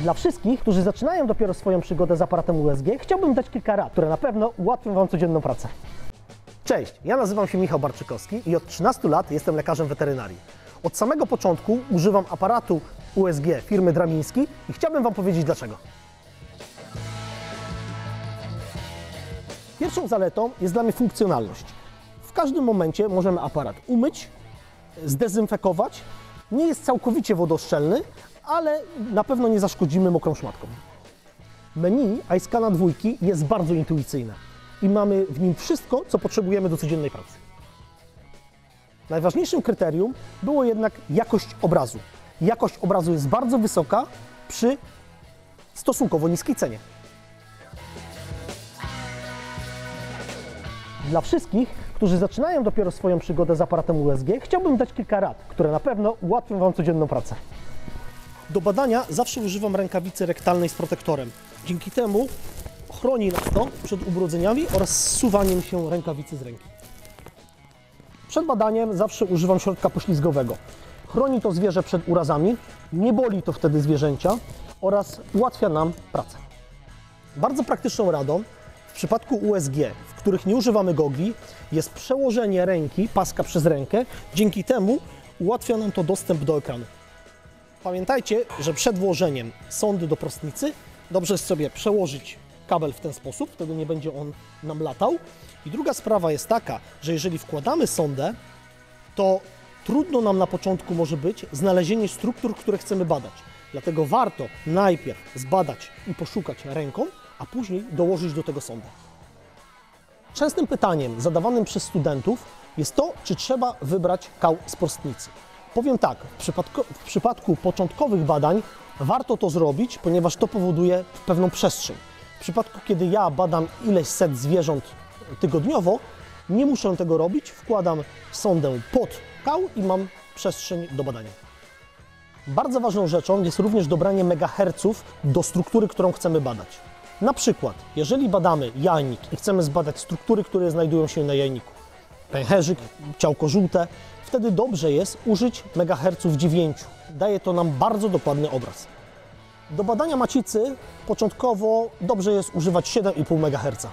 Dla wszystkich, którzy zaczynają dopiero swoją przygodę z aparatem USG, chciałbym dać kilka rad, które na pewno ułatwią Wam codzienną pracę. Cześć, ja nazywam się Michał Barczykowski i od 13 lat jestem lekarzem weterynarii. Od samego początku używam aparatu USG firmy Dramiński i chciałbym Wam powiedzieć dlaczego. Pierwszą zaletą jest dla mnie funkcjonalność. W każdym momencie możemy aparat umyć, zdezynfekować. Nie jest całkowicie wodooszczelny, ale na pewno nie zaszkodzimy mokrą szmatką. Menu iScana 2 jest bardzo intuicyjne i mamy w nim wszystko, co potrzebujemy do codziennej pracy. Najważniejszym kryterium było jednak jakość obrazu. Jakość obrazu jest bardzo wysoka przy stosunkowo niskiej cenie. Dla wszystkich, którzy zaczynają dopiero swoją przygodę z aparatem USG, chciałbym dać kilka rad, które na pewno ułatwią Wam codzienną pracę. Do badania zawsze używam rękawicy rektalnej z protektorem. Dzięki temu chroni nas to przed ubrudzeniami oraz zsuwaniem się rękawicy z ręki. Przed badaniem zawsze używam środka poślizgowego. Chroni to zwierzę przed urazami, nie boli to wtedy zwierzęcia oraz ułatwia nam pracę. Bardzo praktyczną radą w przypadku USG, w których nie używamy gogli, jest przełożenie ręki, paska przez rękę. Dzięki temu ułatwia nam to dostęp do ekranu. Pamiętajcie, że przed włożeniem sondy do prostnicy dobrze jest sobie przełożyć kabel w ten sposób, wtedy nie będzie on nam latał. I druga sprawa jest taka, że jeżeli wkładamy sondę, to trudno nam na początku może być znalezienie struktur, które chcemy badać. Dlatego warto najpierw zbadać i poszukać ręką, a później dołożyć do tego sondę. Częstym pytaniem zadawanym przez studentów jest to, czy trzeba wybrać kał z prostnicy. Powiem tak, w przypadku początkowych badań warto to zrobić, ponieważ to powoduje pewną przestrzeń. W przypadku, kiedy ja badam ileś set zwierząt tygodniowo, nie muszę tego robić, wkładam sondę pod kał i mam przestrzeń do badania. Bardzo ważną rzeczą jest również dobranie megaherców do struktury, którą chcemy badać. Na przykład, jeżeli badamy jajnik i chcemy zbadać struktury, które znajdują się na jajniku, pęcherzyk, ciałko żółte, wtedy dobrze jest użyć megaherców 9. Daje to nam bardzo dokładny obraz. Do badania macicy początkowo dobrze jest używać 7,5 MHz.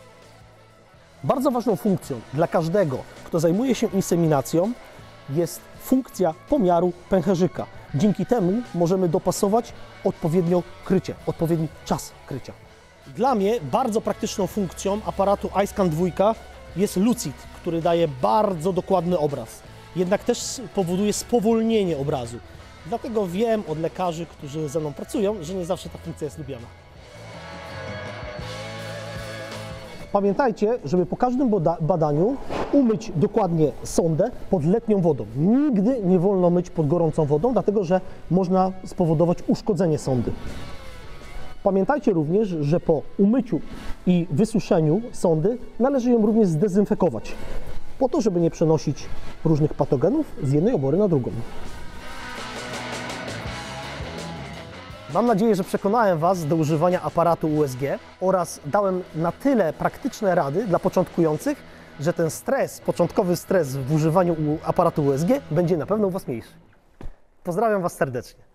Bardzo ważną funkcją dla każdego, kto zajmuje się inseminacją, jest funkcja pomiaru pęcherzyka. Dzięki temu możemy dopasować odpowiednio krycie, odpowiedni czas krycia. Dla mnie bardzo praktyczną funkcją aparatu iScan 2 jest Lucid, który daje bardzo dokładny obraz. Jednak też powoduje spowolnienie obrazu. Dlatego wiem od lekarzy, którzy ze mną pracują, że nie zawsze ta funkcja jest lubiana. Pamiętajcie, żeby po każdym badaniu umyć dokładnie sondę pod letnią wodą. Nigdy nie wolno myć pod gorącą wodą, dlatego że można spowodować uszkodzenie sondy. Pamiętajcie również, że po umyciu i wysuszeniu sondy należy ją również zdezynfekować, po to, żeby nie przenosić różnych patogenów z jednej obory na drugą. Mam nadzieję, że przekonałem Was do używania aparatu USG oraz dałem na tyle praktyczne rady dla początkujących, że ten początkowy stres w używaniu aparatu USG będzie na pewno u Was mniejszy. Pozdrawiam Was serdecznie.